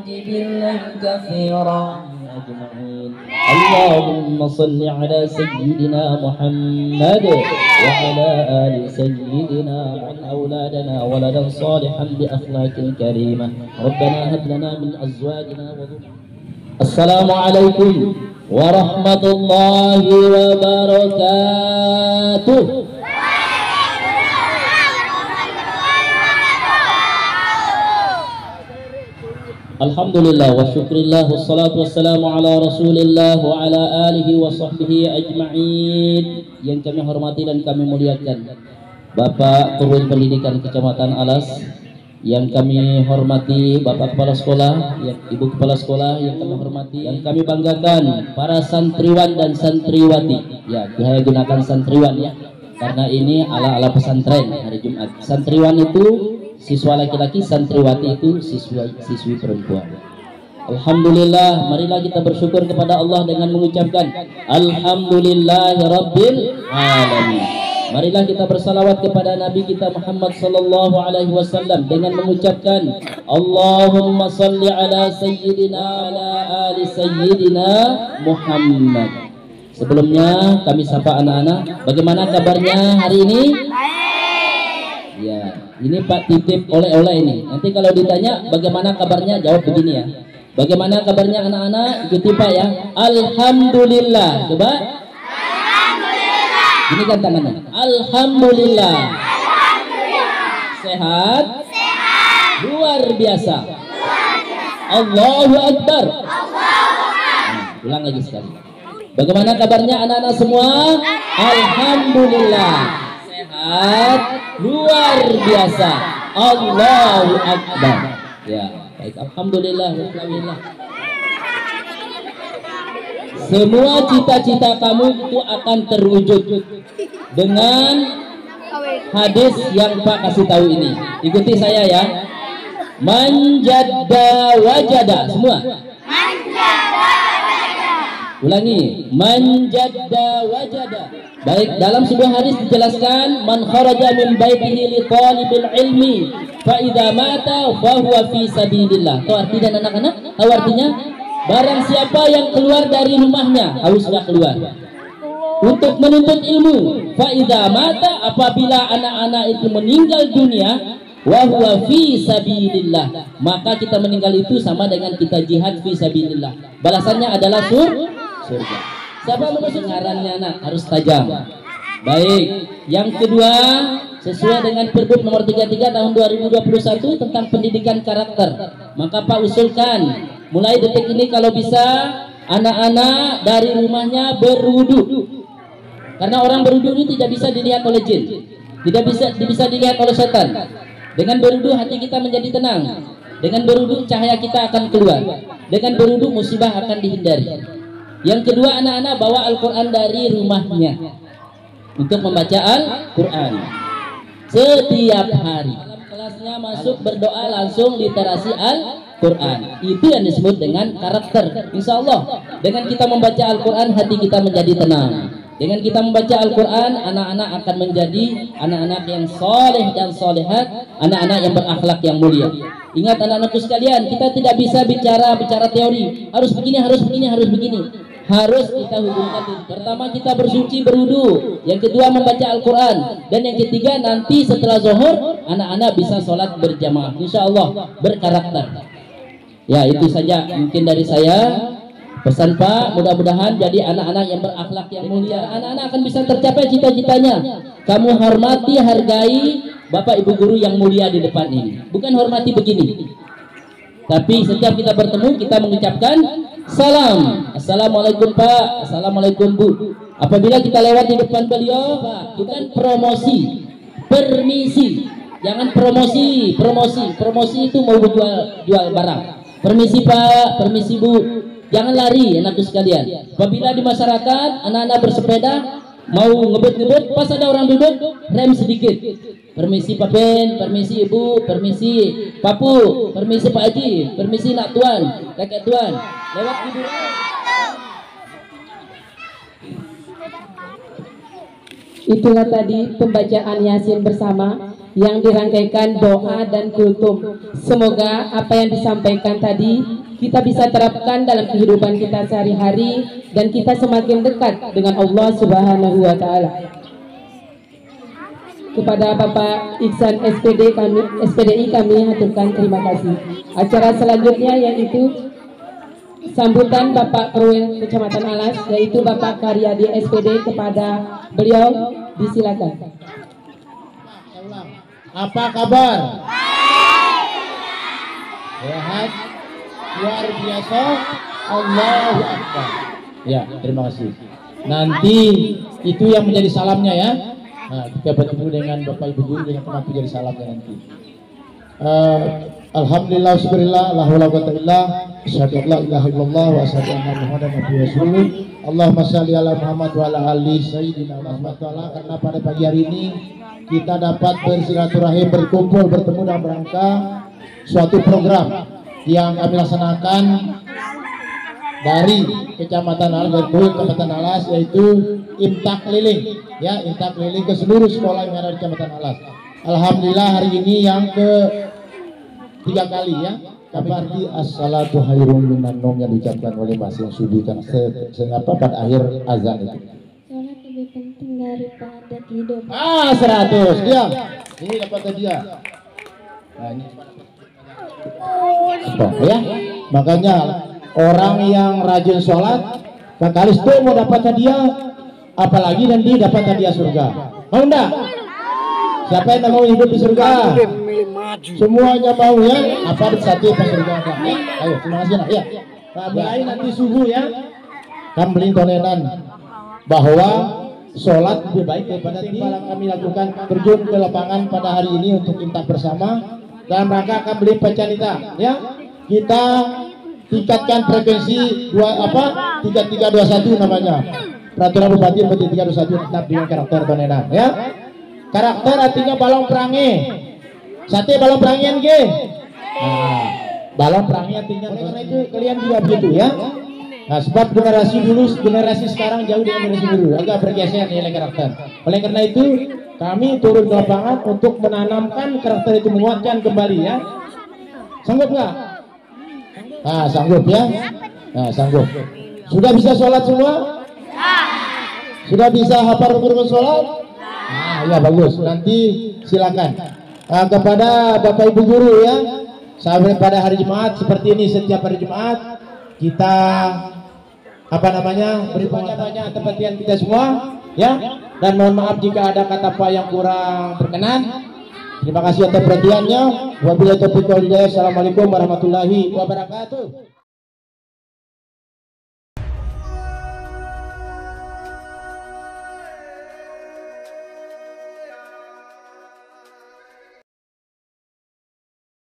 جبلا كثيرا أجمعين. اللهم صل على سيدنا محمد وعلى آل سيدنا وعن أولادنا ولدا صالحا بأخلاق كريمة. ربنا هب لنا من أزواجنا وذرياتنا. السلام عليكم ورحمة الله وبركاته. Alhamdulillah wa syukrillah wassalatu wassalamu ala rasulillah wa ala alihi wa sahbihi ajma'in. Yang kami hormati dan kami muliakan Bapak Turun Pendidikan Kecamatan Alas, yang kami hormati Bapak Kepala Sekolah, Ibu Kepala Sekolah yang kami hormati, yang kami banggakan para santriwan dan santriwati. Ya, saya gunakan santriwan ya, karena ini ala-ala pesantren hari Jumat. Santriwan itu siswa laki-laki, santriwati itu siswi perempuan. Alhamdulillah, marilah kita bersyukur kepada Allah dengan mengucapkan Alhamdulillahirabbil alamin. Marilah kita bersalawat kepada Nabi kita Muhammad sallallahu alaihi wasallam dengan mengucapkan Allahumma salli ala sayyidina ala ali sayyidina Muhammad. Sebelumnya kami sapa anak-anak, bagaimana kabarnya hari ini? Ya, ini Pak titip oleh-oleh ini. Nanti kalau ditanya bagaimana kabarnya, jawab begini ya. Bagaimana kabarnya anak-anak? Ikuti Pak ya. Alhamdulillah. Coba. Alhamdulillah. Ini kan tangannya. Alhamdulillah. Alhamdulillah. Sehat. Sehat. Luar biasa. Luar biasa. Allahu Akbar. Allahu Akbar. Ulang lagi sekali. Bagaimana kabarnya anak-anak semua? Alhamdulillah. Sehat, luar biasa. Allahu Akbar. Ya, baik. Alhamdulillah. Alhamdulillah. Semua cita-cita kamu itu akan terwujud dengan hadis yang Pak kasih tahu ini. Ikuti saya ya. Manjadda wajada. Semua. Ulangi, manjadda wajada. Baik, dalam sebuah hadis dijelaskan man kharaja min baitihi li talibil ilmi fa idza mata fa huwa fi sabilillah. Tahu artinya anak-anak? Tahu artinya? Barang siapa yang keluar dari rumahnya, haruslah keluar untuk menuntut ilmu. Fa idza mata, apabila anak-anak itu meninggal dunia, wa huwa fi sabilillah, maka kita meninggal itu sama dengan kita jihad fi sabilillah. Balasannya adalah surga. Siapa menurut ngarannya anak harus tajam. Baik, yang kedua sesuai dengan Pergub nomor 33 tahun 2021 tentang pendidikan karakter, maka Pak usulkan mulai detik ini kalau bisa anak-anak dari rumahnya berwudu, karena orang berwudu itu tidak bisa dilihat oleh jin, tidak bisa dilihat oleh setan. Dengan berwudu hati kita menjadi tenang, dengan berwudu cahaya kita akan keluar, dengan berwudu musibah akan dihindari. Yang kedua, anak-anak bawa Al-Quran dari rumahnya untuk membaca Al-Quran setiap hari. Dalam kelasnya masuk berdoa langsung literasi Al-Quran. Itu yang disebut dengan karakter. Insya Allah dengan kita membaca Al-Quran hati kita menjadi tenang. Dengan kita membaca Al-Quran, anak-anak akan menjadi anak-anak yang soleh dan solehat, anak-anak yang berakhlak yang mulia. Ingat anak-anakku sekalian, kita tidak bisa bicara teori. Harus begini, harus begini, harus begini. Harus kita hubungkan. Pertama kita bersuci berwudu, yang kedua membaca Al-Quran, dan yang ketiga nanti setelah zuhur anak-anak bisa sholat berjamaah. Insya Allah berkarakter. Ya, itu saja mungkin dari saya. Pesan Pak, mudah-mudahan jadi anak-anak yang berakhlak yang mulia. Anak-anak akan bisa tercapai cita-citanya. Kamu hormati, hargai Bapak Ibu guru yang mulia di depan ini. Bukan hormati begini, tapi setiap kita bertemu kita mengucapkan salam. Assalamualaikum Pak, assalamualaikum Bu. Apabila kita lewat di depan beliau, Pak, bukan promosi, permisi. Jangan promosi. Promosi itu mau jual barang. Permisi Pak, permisi Bu. Jangan lari anakku sekalian. Apabila di masyarakat anak-anak bersepeda mau ngebut-ngebut, pas ada orang duduk, rem sedikit. Permisi Pak Ben, permisi Ibu, permisi Pak Pu, permisi Pak Haji, permisi Nak Tuan, kakek Tuan. Lewat ibu. Itulah tadi pembacaan Yasin bersama yang dirangkaikan doa dan kultum. Semoga apa yang disampaikan tadi kita bisa terapkan dalam kehidupan kita sehari-hari dan kita semakin dekat dengan Allah Subhanahu wa taala. Kepada Bapak Iksan SPDI kami haturkan terima kasih. Acara selanjutnya yaitu sambutan Bapak Perwil Kecamatan Alas, yaitu Bapak Karyadi SPD. Kepada beliau disilakan. Apa kabar? Sehat, luar biasa. Allahu Akbar. Ya, terima kasih. Nanti itu yang menjadi salamnya ya. Nah, kita bertemu dengan Bapak Ibu Guru dengan teman jadi salamnya nanti. Alhamdulillah, syukurillah, la haula wala quwwata illa billah, asyhadu an la ilaha illallah wa asyhadu anna Muhammadan abduhu wa rasuluh. Allahumma shalli ala Muhammad wa ala ali sayyidina Muhammad. Karena pada pagi hari ini kita dapat bersilaturahim, berkumpul, bertemu dalam rangka suatu program yang kami laksanakan dari Kecamatan Alas, dari Kecamatan Alas, yaitu imtak keliling, ya, imtak keliling ke seluruh sekolah yang ada di Kecamatan Alas. Alhamdulillah hari ini yang ke-3 kali ya. Kami arti as-salatu khairun minan naum yang diucapkan oleh Mas yang subuh kan pada akhir azan itu. Sholat lebih penting daripada tidur. 100 diam. Ini dapat dia. Nah, ini apa ya? Makanya orang yang rajin sholat kekalis tuh mau dapat hadiah, apalagi nanti dapat hadiah surga. Mau enggak? Siapa yang mau hidup di surga? Semuanya mau ya? Apa di satu pas surga? Ya? Ayo, terima kasih nak. Ya. Nah, mulai nanti subuh ya. Kami beli toleran bahwa sholat lebih baik daripada malam. Kami lakukan terjun ke lapangan pada hari ini untuk imtak bersama dalam rangka akan beli pencanita. Ya, kita tingkatkan frekuensi 3321 namanya. Peraturan Bupati nomor 3321 tetap dengan karakter tonenan ya. Karakter artinya balong perangi. Sate balong perangian ke? Nah, balong perangi artinya karena itu kalian juga begitu ya. Nah, sebab generasi dulu, generasi sekarang jauh dengan generasi dulu, agak bergeser nilai karakter. Oleh karena itu, kami turun ke lapangan untuk menanamkan karakter itu, menguatkan kembali ya. Sanggup nggak? Nah, sanggup ya. Nah, sanggup. Sudah bisa sholat semua? Sudah bisa hafal rukun sholat? Nah, ya bagus. Nanti silakan. Nah, kepada Bapak Ibu Guru ya, sampai pada hari Jumat seperti ini, setiap hari Jumat kita beri banyak perhatian kita semua ya, dan mohon maaf jika ada kata apa yang kurang berkenan. Terima kasih atas perhatiannya. Wabillahi taufiq wal hidayah. Assalamualaikum warahmatullahi wabarakatuh.